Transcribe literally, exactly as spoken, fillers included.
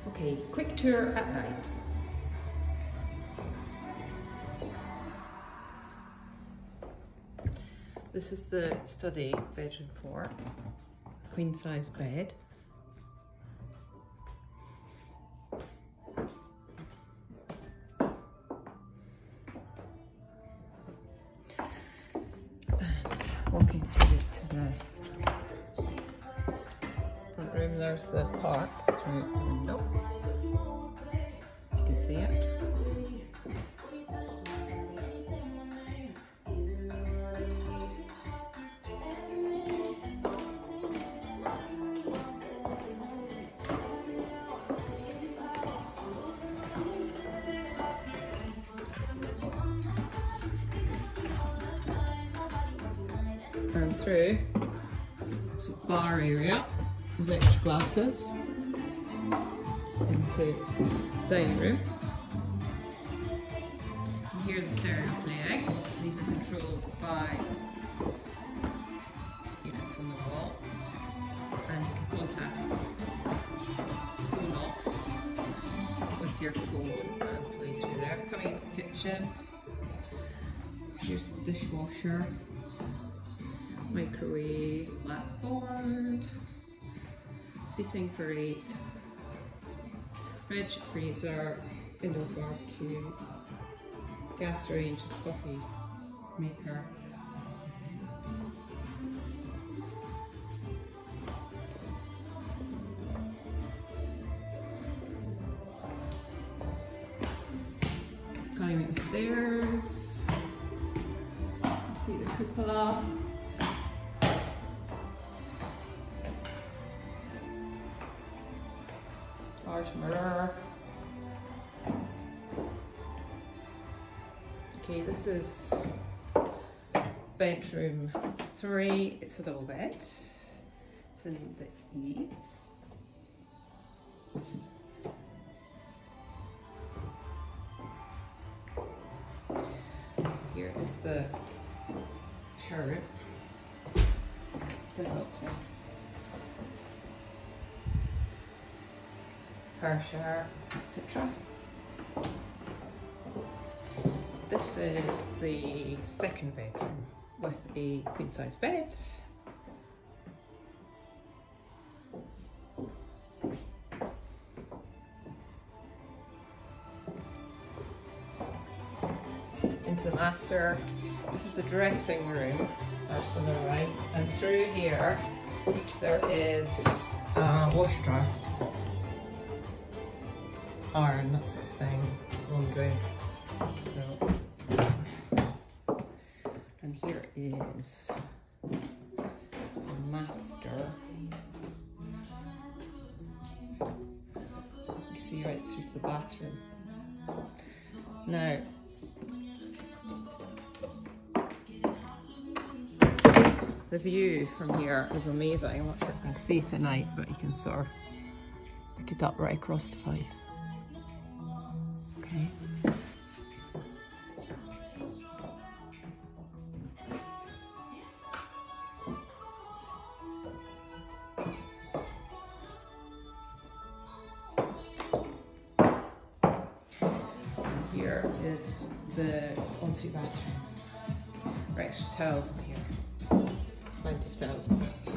Okay, quick tour at night. This is the study bedroom four, queen size bed. And walking through it today. Front room, there's the park through the window. You can see it. And through it's a bar area with extra glasses into dining room. You can hear the stereo playing. These are controlled by units on the wall, and you can contact Sonos with your phone and play through there. Coming into the kitchen, here's the dishwasher, microwave, blackboard, seating for eight, fridge, freezer, indoor barbecue, gas range, coffee maker, climbing the stairs, see the cupola. Large mirror. Okay, this is bedroom three. It's a double bed. It's in the eaves. Here is the shower. Good looks. Car shower, et cetera. This is the second bedroom with a queen size bed. Into the master. This is the dressing room, that's on the right, and through here there is a washer dryer. Iron, that sort of thing, laundry. So, and here is the master. You can see right through to the bathroom. Now, the view from here is amazing. I'm not sure if you can see it at night, but you can sort of look at that right across the fire. Okay. And here is the ensuite bathroom. Right, towels in here. Plenty of towels in there.